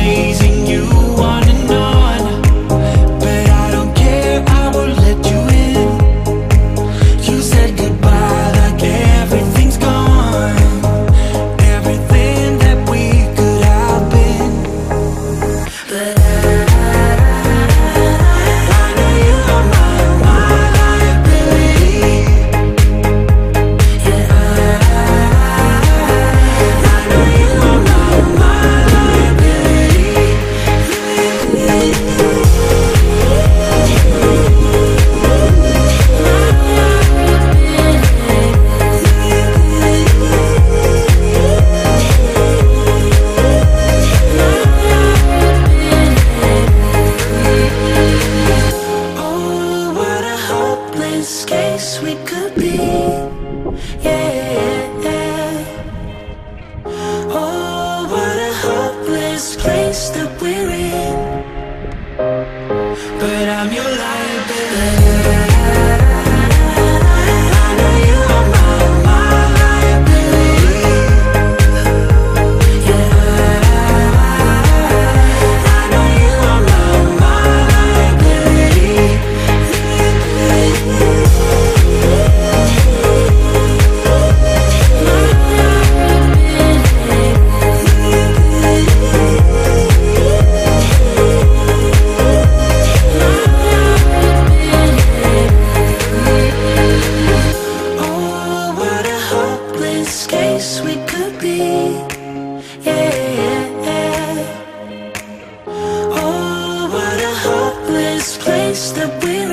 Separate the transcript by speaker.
Speaker 1: chasing you on and on, but I don't care, I will let you in. You said goodbye like everything's gone, everything that we could have been. But I know you are my liability. Yeah, I know you are my liability. Oh, what a hopeless case we could be. Yeah. Oh, what a hopeless place that we're in. But I'm your liability. I know you are my liability. Yeah, I know you are my liability. Oh, what a hopeless case we could be. Yeah. Oh, what a hopeless place that we're